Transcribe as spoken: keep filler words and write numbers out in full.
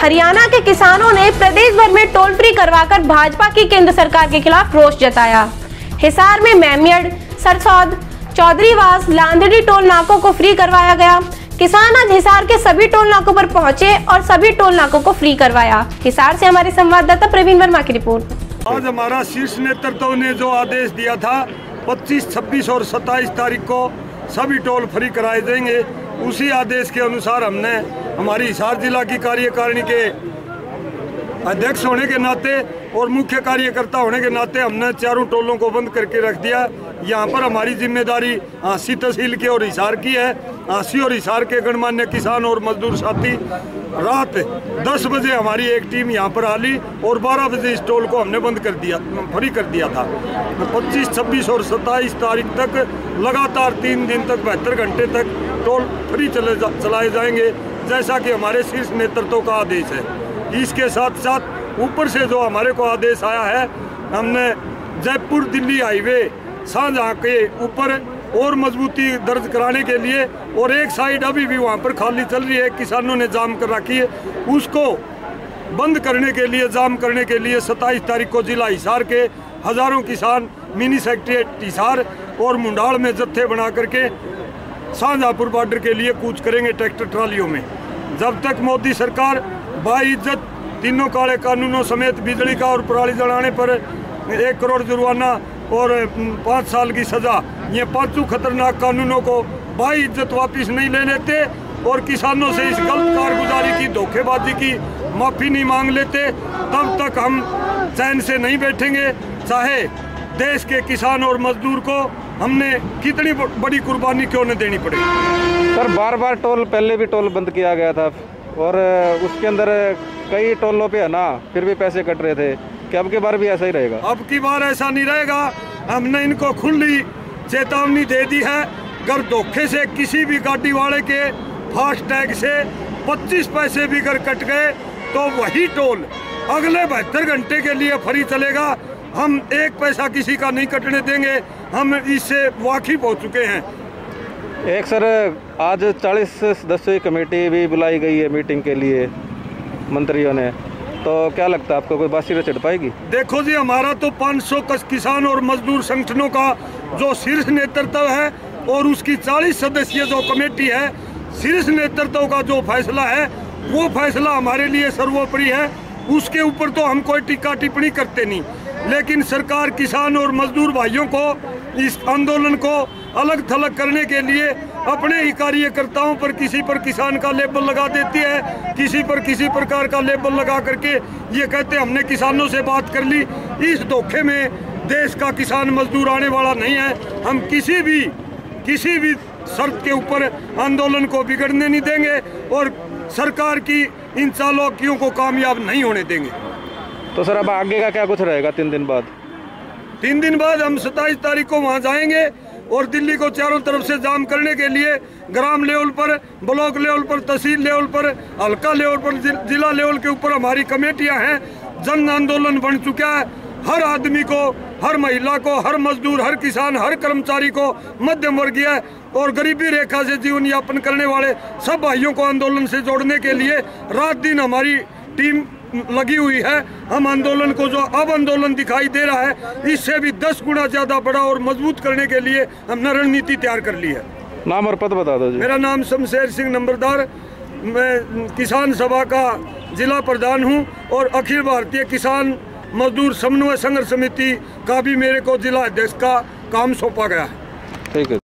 हरियाणा के किसानों ने प्रदेश भर में टोल फ्री करवाकर भाजपा की केंद्र सरकार के खिलाफ रोष जताया। हिसार में मेमियड, सरसौद, चौधरीवास, लांदड़ी टोल नाकों को फ्री करवाया गया। किसान आज हिसार के सभी टोल नाकों पर पहुंचे और सभी टोल नाकों को फ्री करवाया। हिसार से हमारे संवाददाता प्रवीण वर्मा की रिपोर्ट। आज हमारा शीर्ष नेतृत्व ने जो आदेश दिया था पच्चीस, छब्बीस और सत्ताईस तारीख को सभी टोल फ्री कराए जाएंगे, उसी आदेश के अनुसार हमने हमारी हिसार जिला की कार्यकारिणी के अध्यक्ष होने के नाते और मुख्य कार्यकर्ता होने के नाते हमने चारों टोलों को बंद करके रख दिया। यहाँ पर हमारी जिम्मेदारी आसी तहसील की और हिसार की है। आसी और हिसार के गणमान्य किसान और मजदूर साथी रात दस बजे हमारी एक टीम यहाँ पर आ ली और बारह बजे इस टोल को हमने बंद कर दिया, फ्री कर दिया था। पच्चीस, छब्बीस और सत्ताईस तारीख तक लगातार तीन दिन तक बहत्तर घंटे तक टोल फ्री चले जा, चलाए जाएंगे, जैसा कि हमारे शीर्ष नेतृत्व का आदेश है। इसके साथ साथ ऊपर से जो हमारे को आदेश आया है, हमने जयपुर दिल्ली हाईवे शाहजहां के ऊपर और मजबूती दर्ज कराने के लिए, और एक साइड अभी भी वहां पर खाली चल रही है, किसानों ने जाम कर रखी है, उसको बंद करने के लिए, जाम करने के लिए सत्ताईस तारीख को जिला हिसार के हजारों किसान मिनी सेक्रेटरीट हिसार और मुंडाल में जत्थे बना करके शाहजहांपुर बॉर्डर के लिए कूच करेंगे ट्रैक्टर ट्रालियों में। जब तक मोदी सरकार बाइज्जत तीनों काले कानूनों समेत बिजली का और पराली जलाने पर एक करोड़ जुर्माना और पाँच साल की सजा, ये पांचों खतरनाक कानूनों को बाइज्जत वापस नहीं ले लेते और किसानों से इस गलत कारगुजारी की, धोखेबाजी की माफ़ी नहीं मांग लेते, तब तक हम चैन से नहीं बैठेंगे। चाहे देश के किसान और मजदूर को हमने कितनी बड़ी कुर्बानी क्यों न देनी पड़े। सर, बार बार टोल, पहले भी टोल बंद किया गया था और उसके अंदर कई टोलों पे है ना फिर भी पैसे कट रहे थे, क्या अब की बार भी ऐसा ही रहेगा? अब की बार ऐसा नहीं रहेगा। हमने इनको खुली चेतावनी दे दी है, अगर धोखे से किसी भी गाड़ी वाले के फास्ट टैग से पच्चीस पैसे भी अगर कट गए तो वही टोल अगले बहत्तर घंटे के लिए फ्री चलेगा। हम एक पैसा किसी का नहीं कटने देंगे, हम इससे वाकिफ हो चुके हैं। एक सर, आज चालीस सदस्यीय कमेटी भी बुलाई गई है मीटिंग के लिए मंत्रियों ने, तो क्या लगता है आपको कोई बात सिरे चढ़ पाएगी? देखो जी, हमारा तो पाँच सौ किसान और मजदूर संगठनों का जो शीर्ष नेतृत्व है और उसकी चालीस सदस्यीय जो कमेटी है, शीर्ष नेतृत्व का जो फैसला है वो फैसला हमारे लिए सर्वोपरि है। उसके ऊपर तो हम कोई टीका टिप्पणी करते नहीं, लेकिन सरकार किसान और मजदूर भाइयों को इस आंदोलन को अलग थलग करने के लिए अपने ही कार्यकर्ताओं पर किसी पर किसान का लेबल लगा देती है, किसी पर किसी प्रकार का लेबल लगा करके ये कहते हमने किसानों से बात कर ली। इस धोखे में देश का किसान मजदूर आने वाला नहीं है। हम किसी भी किसी भी शर्त के ऊपर आंदोलन को बिगड़ने नहीं देंगे और सरकार की इन चालाकियों को कामयाब नहीं होने देंगे। तो सर, अब आगे का क्या कुछ रहेगा? तीन दिन बाद तीन दिन बाद हम सत्ताईस तारीख को वहां जाएंगे और दिल्ली को चारों तरफ से जाम करने के लिए ग्राम लेवल पर, ब्लॉक लेवल पर, तहसील लेवल पर, हल्का लेवल पर, जिला लेवल के ऊपर हमारी कमेटियां हैं। जन आंदोलन बन चुका है। हर आदमी को, हर महिला को, हर मजदूर, हर किसान, हर कर्मचारी को, मध्यम वर्गीय और गरीबी रेखा से जीवन यापन करने वाले सब भाइयों को आंदोलन से जोड़ने के लिए रात दिन हमारी टीम लगी हुई है। हम आंदोलन को, जो अब आंदोलन दिखाई दे रहा है, इससे भी दस गुना ज्यादा बड़ा और मजबूत करने के लिए हमने रणनीति तैयार कर ली है। नाम और पद बता दो जी। मेरा नाम शमशेर सिंह नंबरदार, मैं किसान सभा का जिला प्रधान हूं और अखिल भारतीय किसान मजदूर समन्वय संघर्ष समिति का भी मेरे को जिला अध्यक्ष का काम सौंपा गया है। ठीक है।